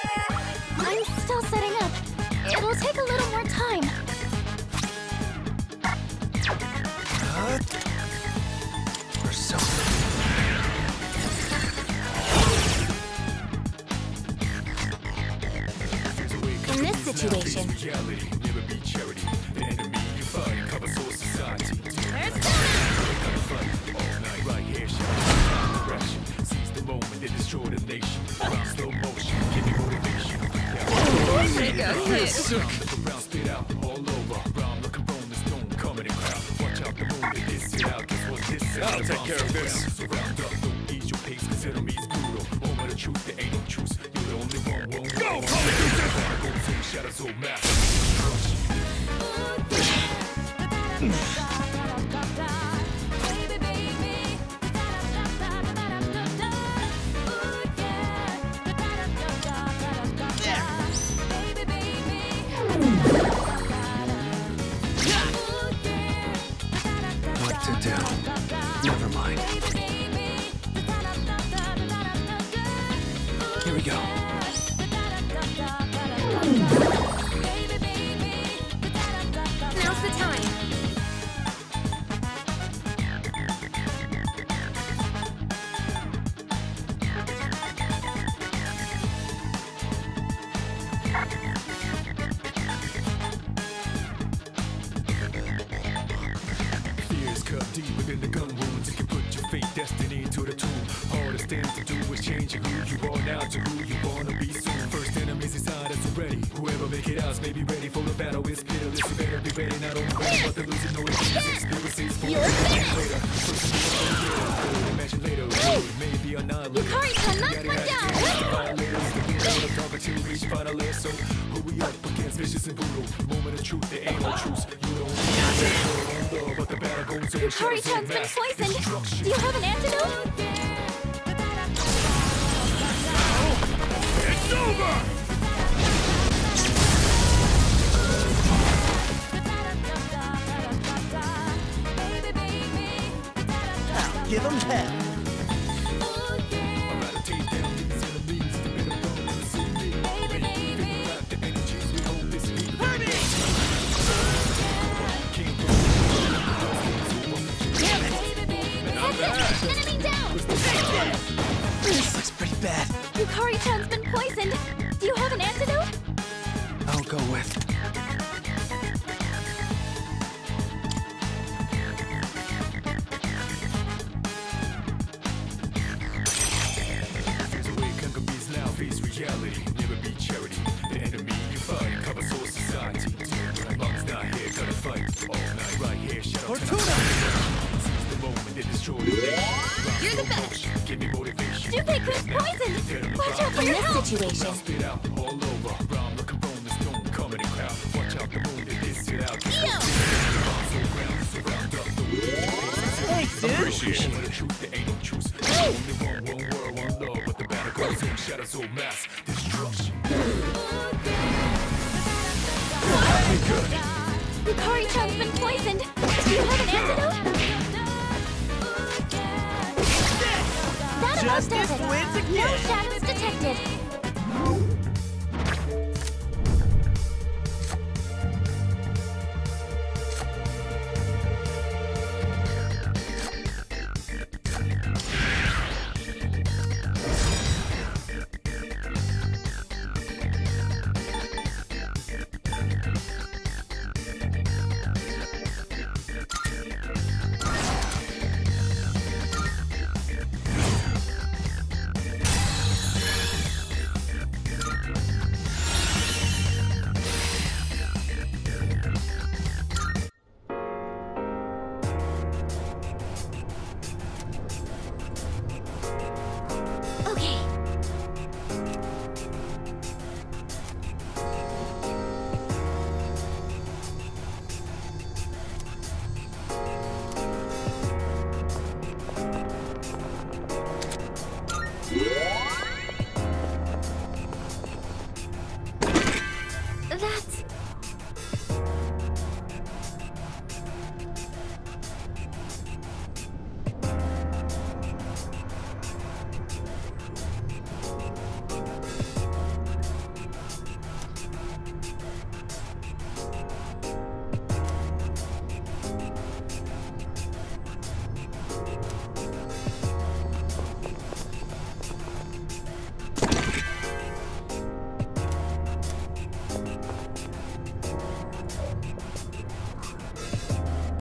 I'm still setting up. It'll take a little more time. Or something. In this situation, Take a hit. I'll take care of this. Go, What to do? Never mind. Here we go. now's the time. Fears cut deep within the gun wounds. You can put your fate, destiny to the tomb. Hardest thing to do is change who you are now to who you wanna be soon. First enemies inside us already. Whoever make it out may be ready for the battle. It's pitiless. You better be ready. Not only ready, but the losing no experiences for You're finished! later. Imagine later. Maybe or not. Yukari-chan, knock one down! To reach final layer, so who we up against? Vicious and brutal. Moment of truth, there ain't no truce. You don't know, but the battle goes on. Yukari-chan's been poisoned! Do you have an antidote? It's over! Give him hell. Enemy down! This looks pretty bad. Yukari-chan's been poisoned! Do you have an antidote? I'll go with. There's a way conquer beats now, face reality. Never be charity. The enemy you fight, cover soul society. Mom's not here, gotta fight all night. Right here, shut up. Fortuna! Seize the moment, they destroy the nation. You're the best! Give me motivation. Junpei-kun's poisoned! Watch out for your health! Situation. Spit out all over. Brown looking bone, the stone coming in crowd. Watch out the moon, they diss it out. Thanks, dude. Appreciate it. The truth, there ain't no truce. Only one world, one love, but the battle goes on. Shadows so mass destruction. Yukari-chan's been poisoned! Do you have an antidote? That about does Justice it! wins No again. shadows detected!